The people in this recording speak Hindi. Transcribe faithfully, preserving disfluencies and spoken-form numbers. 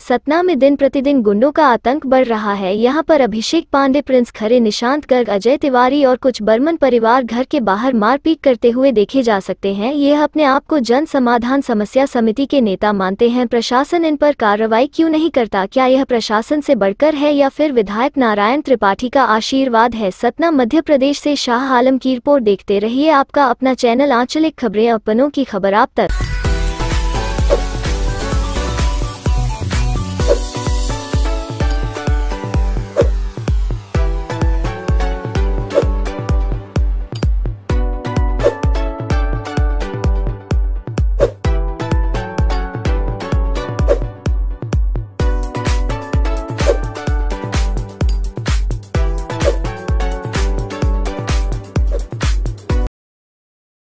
सतना में दिन प्रतिदिन गुंडों का आतंक बढ़ रहा है। यहां पर अभिषेक पांडे, प्रिंस खरे, निशांत गर्ग, अजय तिवारी और कुछ बर्मन परिवार घर के बाहर मारपीट करते हुए देखे जा सकते हैं। ये अपने आप को जन समाधान समस्या समिति के नेता मानते हैं। प्रशासन इन पर कार्रवाई क्यों नहीं करता? क्या यह प्रशासन से बढ़कर है या फिर विधायक नारायण त्रिपाठी का आशीर्वाद है? सतना मध्य प्रदेश से शाह आलम की रिपोर्ट। देखते रहिए आपका अपना चैनल आंचलिक खबरें, अपनों की खबर आप तक।